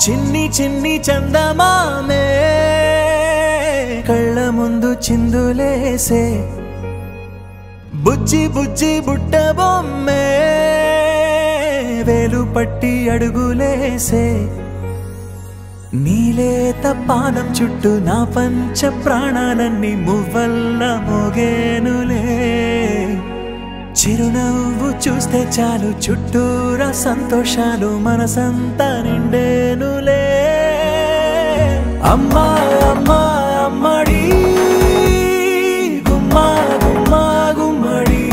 చిన్ని చిన్ని చందమామే కళ్ళ ముందు చిందులేసే బుజ్జి బుజ్జి బుట్ట బొమ్మే వేలు పట్టి అడుగులేసే నీలేత పానం చుట్టూ నా పంచ ప్రాణాలన్నీ మువ్వల్ల మోగేనులే చిరునవ్వు చూస్తే చాలు చుట్టూరా సంతోషాలు మనసంతా నిండేనులే అమ్మా అమ్మా అమ్మడి గుమ్మా గుమ్మా గుమ్మడి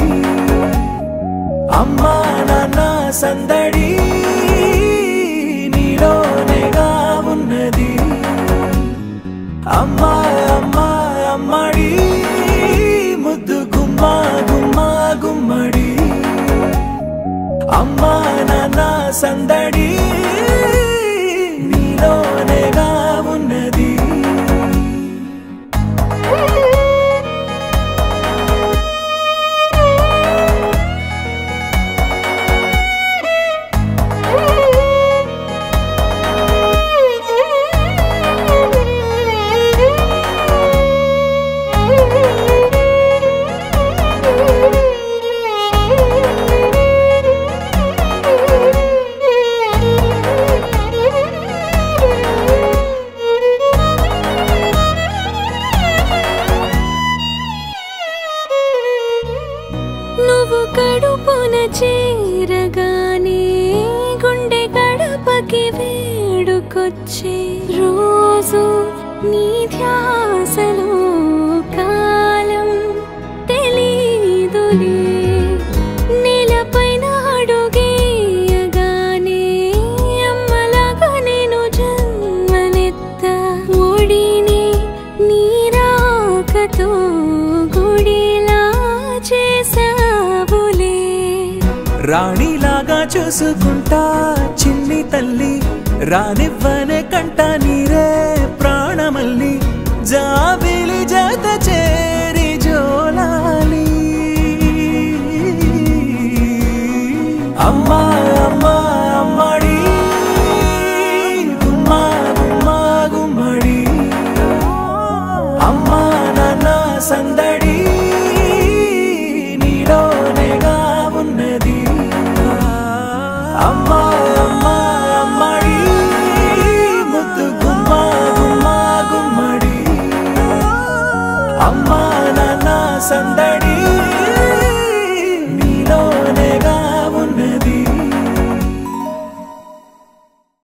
అమ్మా నాన్న సందడి నీలోనేగా ఉన్నది అమ్మా అమ్మా అమ్మడి ముద్దు గుమ్మా గుమ్మా గుమ్మడి అమ్మా నాన్న సందడి నీలోనేగా ఉన్నది కడుపున చేరగానే గుండె గడపకి వేడుకొచ్చే రోజు నీ ధ్యాసలో కాలం తెలీదులే నేలపైన అడుగేయగానే అమ్మలాగా నేను జన్మనెత్త ఒడిని నీ రాకతో గుడిలా చేసా రాణిలాగా చూసుకుంటా చిన్ని తల్లి రానివ్వనే కంట నీరే ప్రాణమల్లి